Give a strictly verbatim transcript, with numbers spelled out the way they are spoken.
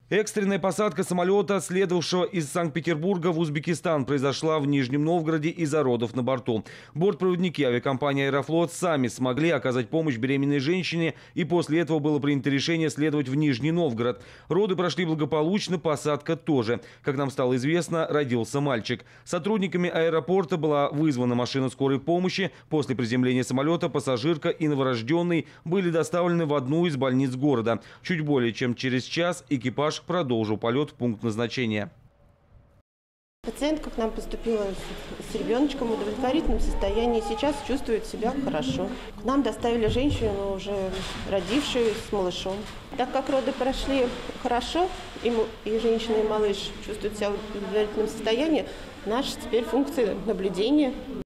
Экстренная посадка самолета, следовавшего из Санкт-Петербурга в Узбекистан, произошла в Нижнем Новгороде из-за родов на борту. Бортпроводники авиакомпании «Аэрофлот» сами смогли оказать помощь беременной женщине, и после этого было принято решение следовать в Нижний Новгород. Роды прошли благополучно, посадка тоже. Как нам стало известно, родился мальчик. Сотрудниками аэропорта была вызвана машина скорой помощи. После приземления самолета пассажирка и новорожденный были доставлены в одну из больниц города. Чуть более чем через час экипаж продолжил полет в пункт назначения. Пациентка к нам поступила с ребеночком в удовлетворительном состоянии. Сейчас чувствует себя хорошо. К нам доставили женщину, уже родившую с малышом. Так как роды прошли хорошо, и, и женщина, и малыш чувствуют себя в удовлетворительном состоянии, наша теперь функция наблюдения.